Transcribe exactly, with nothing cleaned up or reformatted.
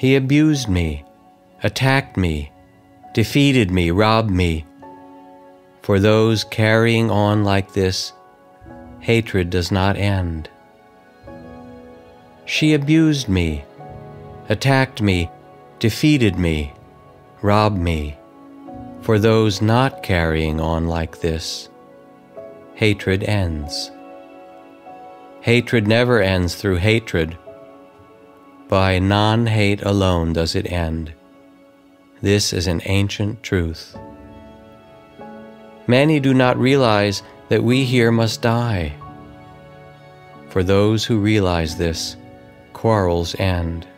He abused me, attacked me, defeated me, robbed me. For those carrying on like this, hatred does not end. She abused me, attacked me, defeated me, robbed me. For those not carrying on like this, hatred ends. Hatred never ends through hatred. By non-hate alone does it end. This is an ancient truth. Many do not realize that we here must die. For those who realize this, quarrels end.